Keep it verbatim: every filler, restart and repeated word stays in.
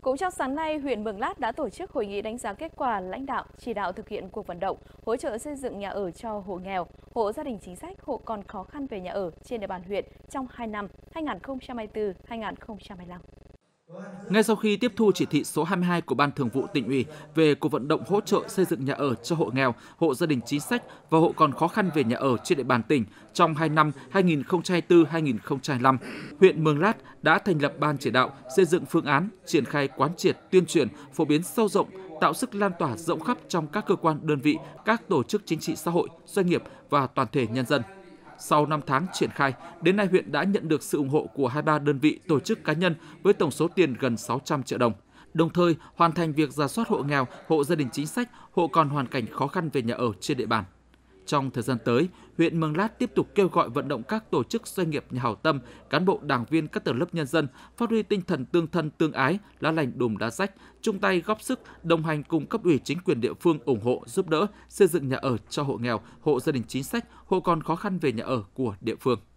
Cũng trong sáng nay, huyện Mường Lát đã tổ chức hội nghị đánh giá kết quả lãnh đạo, chỉ đạo thực hiện cuộc vận động hỗ trợ xây dựng nhà ở cho hộ nghèo, hộ gia đình chính sách, hộ còn khó khăn về nhà ở trên địa bàn huyện trong hai năm hai nghìn không trăm hai mươi tư đến hai nghìn không trăm hai mươi lăm. Ngay sau khi tiếp thu chỉ thị số hai mươi hai của Ban Thường vụ Tỉnh ủy về cuộc vận động hỗ trợ xây dựng nhà ở cho hộ nghèo, hộ gia đình chính sách và hộ còn khó khăn về nhà ở trên địa bàn tỉnh trong hai năm hai nghìn không trăm hai mươi tư đến hai nghìn không trăm hai mươi lăm, huyện Mường Lát đã thành lập ban chỉ đạo xây dựng phương án, triển khai quán triệt, tuyên truyền, phổ biến sâu rộng, tạo sức lan tỏa rộng khắp trong các cơ quan, đơn vị, các tổ chức chính trị xã hội, doanh nghiệp và toàn thể nhân dân. Sau năm tháng triển khai, đến nay huyện đã nhận được sự ủng hộ của hai mươi ba đơn vị, tổ chức, cá nhân với tổng số tiền gần sáu trăm triệu đồng. Đồng thời, hoàn thành việc rà soát hộ nghèo, hộ gia đình chính sách, hộ còn hoàn cảnh khó khăn về nhà ở trên địa bàn. Trong thời gian tới, huyện Mường Lát tiếp tục kêu gọi vận động các tổ chức doanh nghiệp nhà hảo tâm, cán bộ đảng viên các tầng lớp nhân dân phát huy tinh thần tương thân tương ái, lá lành đùm lá rách, chung tay góp sức, đồng hành cùng cấp ủy chính quyền địa phương ủng hộ giúp đỡ xây dựng nhà ở cho hộ nghèo, hộ gia đình chính sách, hộ còn khó khăn về nhà ở của địa phương.